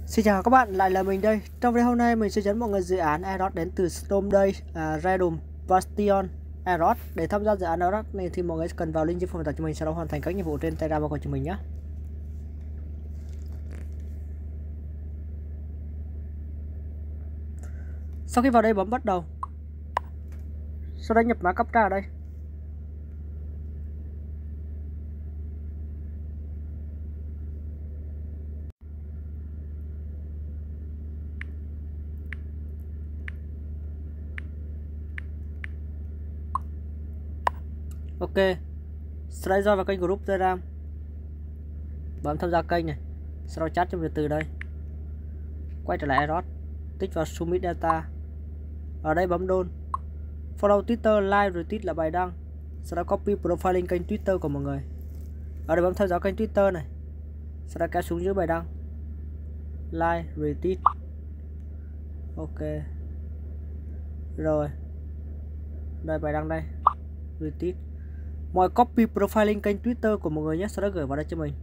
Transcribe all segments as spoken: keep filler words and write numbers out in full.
Xin chào các bạn, lại là mình đây. Trong video hôm nay mình sẽ dẫn mọi người dự án Aerox đến từ Stormday, uh, Redum, Bastion, Aerox. Để tham gia dự án Aerox này thì mọi người cần vào link dưới phần mô tả cho mình, sau đó hoàn thành các nhiệm vụ trên Telegram của chúng mình nhé. Sau khi vào đây bấm bắt đầu. Sau đó nhập mã captcha ở đây. Ok. Sau đó join vào kênh group Telegram. Bấm tham gia kênh này. Sau đó chat trong từ từ đây. Quay trở lại Aerox. Tích vào Summit Data. Ở đây bấm đôn. Follow Twitter, like, retweet là bài đăng. Sau đó copy profile link kênh Twitter của mọi người. Ở đây bấm theo dõi kênh Twitter này. Sau đó kéo xuống dưới bài đăng. Like, retweet. Ok. Rồi. Đây bài đăng đây. Retweet. Mọi copy profile link kênh Twitter của mọi người nhé, sau đó gửi vào đây cho mình.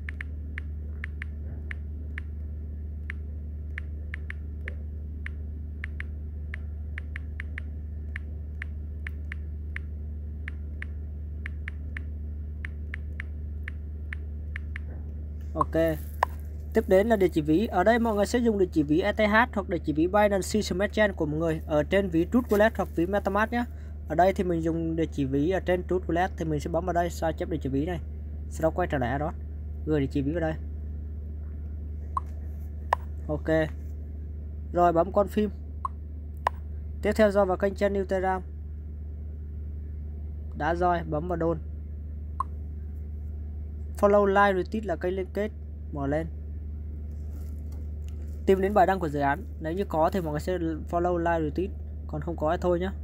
Ok. Tiếp đến là địa chỉ ví. Ở đây mọi người sẽ dùng địa chỉ ví e tê hát hoặc địa chỉ ví Binance Smart Chain của mọi người ở trên ví Trust Wallet hoặc ví MetaMask nhé. Ở đây thì mình dùng địa chỉ ví ở trên Trust Wallet thì mình sẽ bấm vào đây sao chép địa chỉ ví này. Sau đó quay trở lại Aerox, gửi địa chỉ ví vào đây. Ok. Rồi bấm confirm. Tiếp theo do vào kênh channel Telegram. Đã rồi, bấm vào đôn. Follow, like, retweet là kênh liên kết, mở lên. Tìm đến bài đăng của dự án, nếu như có thì mọi người sẽ follow, like, retweet, còn không có thì thôi nhé.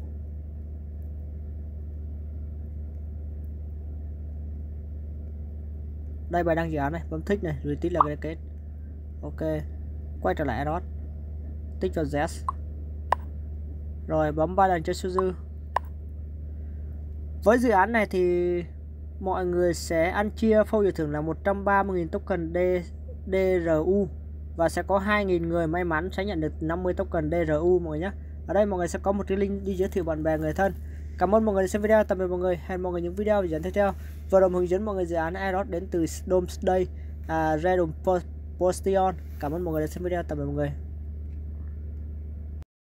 Đây bài đăng dự án này, bấm thích này, retweet là liên kết. Ok. Quay trở lại Aerox. Tích vào yes. Rồi bấm ba lần cho số dư. Với dự án này thì mọi người sẽ ăn chia phô giải thưởng là một trăm ba mươi nghìn token đê rờ u và sẽ có hai nghìn người may mắn sẽ nhận được năm mươi token đê rờ u mọi người nhé. Ở đây mọi người sẽ có một cái link đi giới thiệu bạn bè người thân. Cảm ơn mọi người đã xem video, tạm biệt mọi người, hẹn mọi người những video dẫn tiếp theo. Vừa đồng hướng dẫn mọi người dự án Aerox đến từ Stormday, uh, Redum, Bastion. Cảm ơn mọi người đã xem video, tạm biệt mọi người.